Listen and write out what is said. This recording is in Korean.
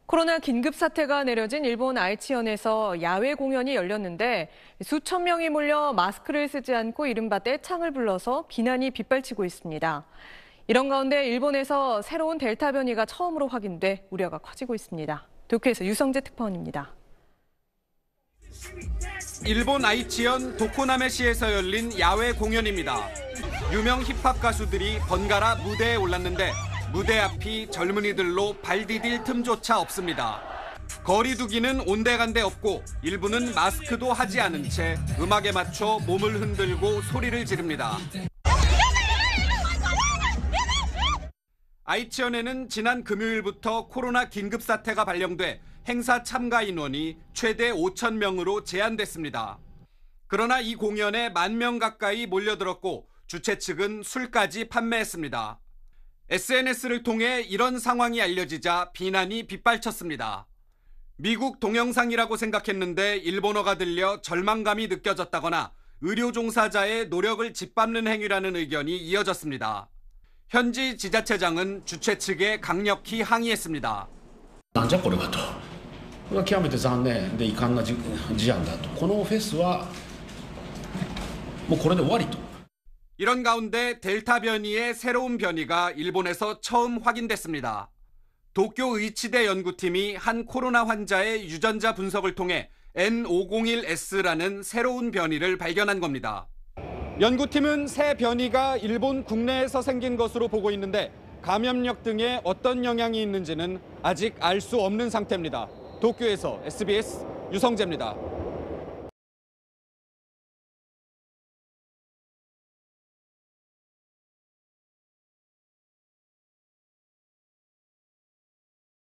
코로나 긴급 사태가 내려진 일본 아이치현에서 야외 공연이 열렸는데 수천 명이 몰려 마스크를 쓰지 않고 이른바 떼창을 불러서 비난이 빗발치고 있습니다. 이런 가운데 일본에서 새로운 델타 변이가 처음으로 확인돼 우려가 커지고 있습니다. 도쿄에서 유성재 특파원입니다. 일본 아이치현 도코나메시에서 열린 야외 공연입니다. 유명 힙합 가수들이 번갈아 무대에 올랐는데 무대 앞이 젊은이들로 발 디딜 틈조차 없습니다. 거리 두기는 온데간데 없고 일부는 마스크도 하지 않은 채 음악에 맞춰 몸을 흔들고 소리를 지릅니다. 아이치현에는 지난 금요일부터 코로나 긴급 사태가 발령돼 행사 참가 인원이 최대 5천 명으로 제한됐습니다. 그러나 이 공연에 10,000명 가까이 몰려들었고 주최 측은 술까지 판매했습니다. SNS를 통해 이런 상황이 알려지자 비난이 빗발쳤습니다. 미국 동영상이라고 생각했는데 일본어가 들려 절망감이 느껴졌다거나 의료 종사자의 노력을 짓밟는 행위라는 의견이 이어졌습니다. 현지 지자체장은 주최 측에 강력히 항의했습니다. なんじゃこれはと。これは極めて残念で遺憾な事案だと。このフェスはもうこれで終わりと。 이런 가운데 델타 변이의 새로운 변이가 일본에서 처음 확인됐습니다. 도쿄 의치대 연구팀이 한 코로나 환자의 유전자 분석을 통해 N501S라는 새로운 변이를 발견한 겁니다. 연구팀은 새 변이가 일본 국내에서 생긴 것으로 보고 있는데 감염력 등에 어떤 영향이 있는지는 아직 알 수 없는 상태입니다. 도쿄에서 SBS 유성재입니다.